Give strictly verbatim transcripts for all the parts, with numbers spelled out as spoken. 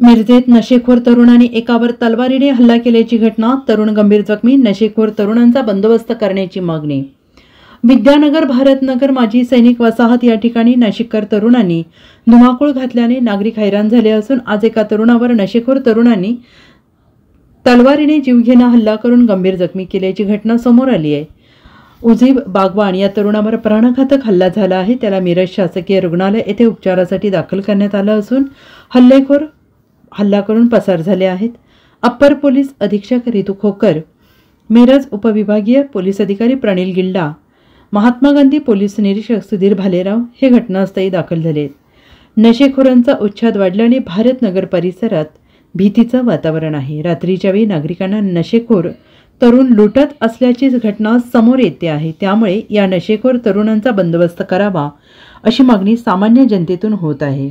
मिरजेत नशेखोर तरुणाने एकावर तलवारीने हल्ला केल्याची घटना, तरुण गंभीर जखमी, नशेखोर तरुणांचा बंदोबस्त करण्याची मागणी। विद्यानगर भारतनगर माजी सैनिक वसाहत या ठिकाणी नशेखोर तरुणांनी धुमाकूळ घातल्याने नागरिक हैराण झाले असून आज एका तरुणावर नशेखोर तरुणांनी तलवारीने जीवघेणा हल्ला करून गंभीर जखमी केल्याची घटना समोर आली आहे। उजीब बागवान या तरुणावर प्राणघातक हल्ला झाला आहे। त्याला मिरज शासकीय रुग्णालय येथे उपचारासाठी दाखल करण्यात आलं असून हल्लेखोर हल्ला करून पसार झाले आहेत। अप्पर पोलीस अधीक्षक रितू खोकर, मिरज उपविभागीय पोलीस अधिकारी प्रणिल गिल्डा, महात्मा गांधी पोलीस निरीक्षक सुधीर भालेराव हे घटनास्थळी दाखल झाले। नशेखोरांचा उच्छाद वाढल्याने भारतनगर परिसरात भीतीचं वातावरण आहे। रात्रीच्या वेळी नागरिकांना नशेखोर तरुण लुटत असल्याची घटना समोर येते आहे। त्यामुळे या नशेखोर तरुणांचा बंदोबस्त करावा अशी मागणी सामान्य जनतेतून होत आहे।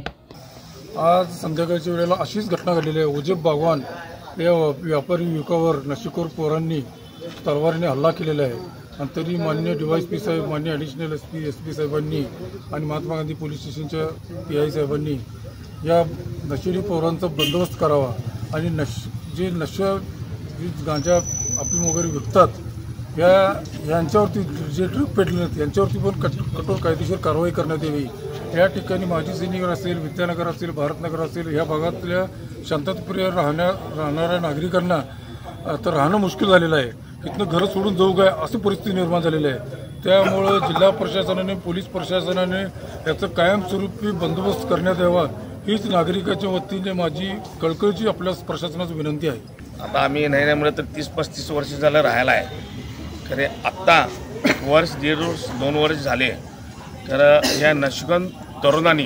आज संध्याकाळच्या वेळेला अशीच घटना घडलेली आहे। उजीब बागवान या व्यापारी युवकावर नशेखोर पोरांनी तलवारीने हल्ला केलेला आहे आणि तरी मान्य डीवायस पी साहेब, मान्य additional S P S P साहेबांनी आणि महात्मा गांधी पोलीस स्टेशनच्या पी आय साहेबांनी या नशेडी पोरांचा बंदोबस्त करावा आणि नश जे नशा गांजा अफीम वगैरे विकतात या यांच्यावरती जे ड्रग पेडलर यांच्यावरती पण कट कठोर कायदेशीर कारवाई करण्यात यावी। या ठिकाणी माजी सैनिक असेल, विद्यानगर असेल, भारतनगर असेल या भागातल्या शांतताप्रिय राहण्या राहणाऱ्या नागरिकांना तर राहणं मुश्किल झालेलं आहे। इथनं घरं सोडून जाऊ काय अशी परिस्थिती निर्माण झालेली आहे। त्यामुळं जिल्हा प्रशासनाने, पोलीस प्रशासनाने याचं कायमस्वरूपी बंदोबस्त करण्यात यावा हीच नागरिकाच्या वतीने माझी कळकळीची आपल्या प्रशासनाची विनंती आहे। आता आम्ही नाही नाही म्हणलं तर तीस पस्तीस वर्ष झालं राहायला आहे खरे। आत्ता वर्ष दीड वर्ष दोन वर्ष झाले खरं या नशेखोर तरुणांनी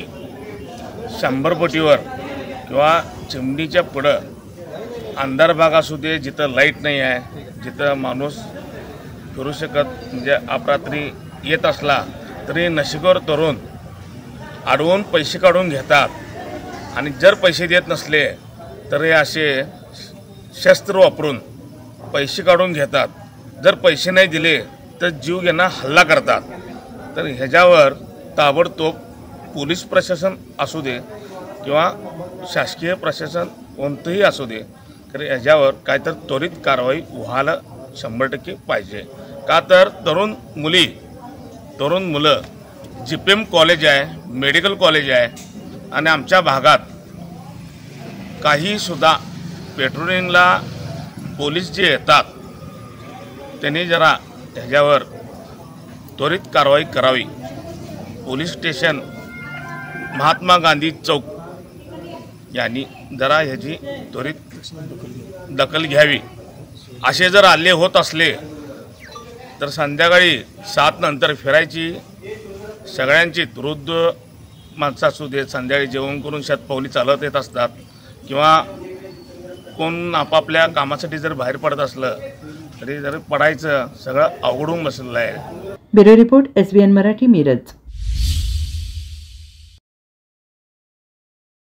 शंभर पटीवर किंवा चिमणीच्या पुढं अंधार भाग असू दे, जिथं लाईट नाही आहे, जिथं माणूस फिरू शकत म्हणजे अपरात्री येत असला तरी नशेखोर तरुण अडवून पैसे काढून घेतात आणि जर पैसे देत नसले तर हे असे शस्त्र वापरून पैसे काढून घेतात। जर पैसे नाही दिले तर जीवघेणा हल्ला करतात। तर ह्याच्यावर ताबडतोब पोलीस प्रशासन असू दे किंवा शासकीय प्रशासन कोणतंही असू दे तर ह्याच्यावर काय तर त्वरित कारवाई व्हायला शंभर टक्के पाहिजे। का तर तरुण मुली तरुण मुलं जी पी एम कॉलेज आहे, मेडिकल कॉलेज आहे आणि आमच्या भागात काहीसुद्धा पेट्रोलिंगला पोलीस जे येतात त्यांनी जरा ह्याच्यावर त्वरित कारवाई करावी। पोलीस स्टेशन महात्मा गांधी चौक यांनी जरा ह्याची त्वरित दखल घ्यावी। असे जर हल्ले होत असले तर संध्याकाळी सात नंतर फिरायची सगळ्यांची वृद्ध माणसं असू देत संध्याकाळी जेवण करून शतपावली चालत येत असतात किंवा कोण आपापल्या कामासाठी जर बाहेर पडत असलं तरी जर पडायचं सगळं अवघडून बसलेलं आहे। Bureau report S B N Marathi, Miraj.